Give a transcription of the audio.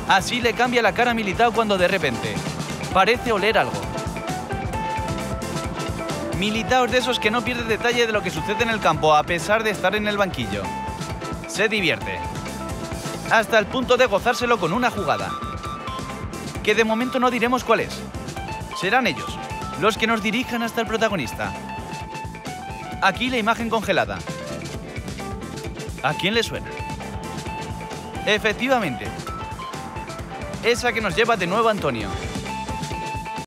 Así le cambia la cara a Militao cuando de repente parece oler algo. Militao es de esos que no pierde detalle de lo que sucede en el campo a pesar de estar en el banquillo. Se divierte, hasta el punto de gozárselo con una jugada, que de momento no diremos cuál es. Serán ellos los que nos dirijan hasta el protagonista. Aquí la imagen congelada. ¿A quién le suena? Efectivamente, esa que nos lleva de nuevo a Antonio.